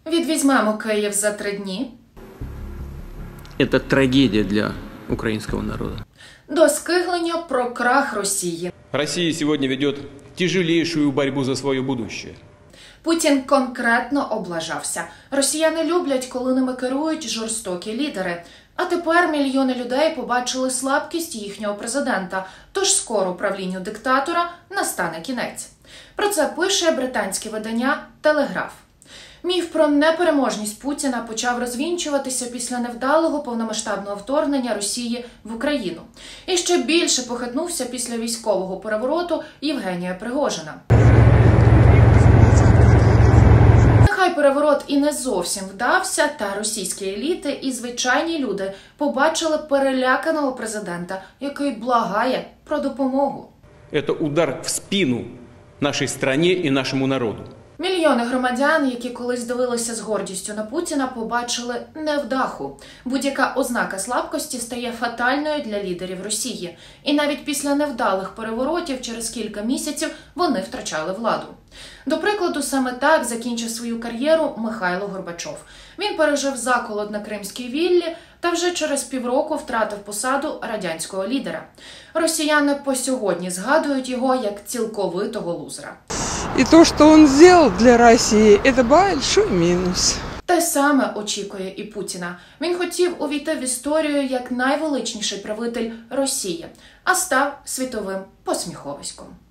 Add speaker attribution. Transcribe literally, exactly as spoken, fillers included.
Speaker 1: Відвізьмемо Київ за три дні.
Speaker 2: Это трагедия для украинского народа.
Speaker 1: До скиглення про крах Росії.
Speaker 3: Россия сегодня ведет тяжелейшую борьбу за свое будущее.
Speaker 1: Путін конкретно облажався. Росіяни люблять, коли ними керують жорстокі лідери. А тепер мільйони людей побачили слабкість їхнього президента, тож скоро правлінню диктатора настане кінець. Про це пише британське видання «Телеграф». Міф про непереможність Путіна почав розвінчуватися після невдалого повномасштабного вторгнення Росії в Україну. І ще більше похитнувся після військового перевороту Євгенія Пригожина. Нехай переворот і не зовсім вдався, та російські еліти і звичайні люди побачили переляканого президента, який благає про допомогу.
Speaker 3: Это удар в спину нашей стране и нашему народу.
Speaker 1: Мільйони громадян, які колись дивилися з гордістю на Путіна, побачили невдаху. Будь-яка ознака слабкості стає фатальною для лідерів Росії. І навіть після невдалих переворотів через кілька місяців вони втрачали владу. До прикладу, саме так закінчив свою кар'єру Михайло Горбачов. Він пережив заколот на Кримській віллі та вже через півроку втратив посаду радянського лідера. Росіяни по сьогодні згадують його як цілковитого лузера.
Speaker 4: І те, що він зробив для Росії, це великий мінус.
Speaker 1: Те саме очікує і Путіна. Він хотів увійти в історію як найвеличніший правитель Росії, а став світовим посміховиськом.